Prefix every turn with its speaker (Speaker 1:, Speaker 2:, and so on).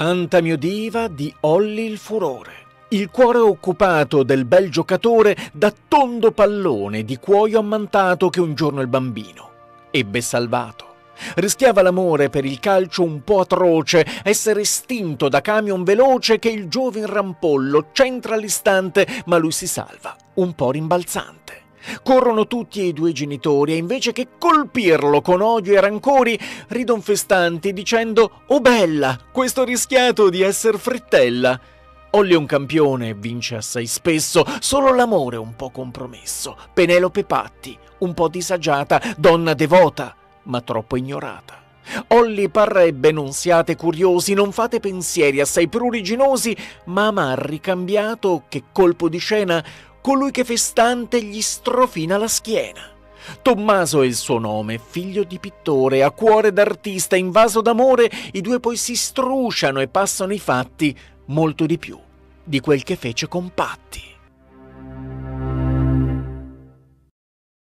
Speaker 1: Canta mio diva di Olli il furore. Il cuore occupato del bel giocatore da tondo pallone di cuoio ammantato che un giorno il bambino ebbe salvato. Rischiava l'amore per il calcio un po' atroce, essere estinto da camion veloce che il giovin rampollo centra all'istante, ma lui si salva, un po' rimbalzante. Corrono tutti e i due genitori e invece che colpirlo con odio e rancori, ridon festanti dicendo «Oh bella, questo rischiato di esser frittella». Olli è un campione, vince assai spesso, solo l'amore un po' compromesso. Penelope Patti, un po' disagiata, donna devota, ma troppo ignorata. Olli parrebbe non siate curiosi, non fate pensieri assai pruriginosi, ma amar ricambiato, che colpo di scena, colui che festante gli strofina la schiena. Tommaso è il suo nome, figlio di pittore, a cuore d'artista, invaso d'amore, i due poi si strusciano e passano i fatti molto di più di quel che fece con Patti.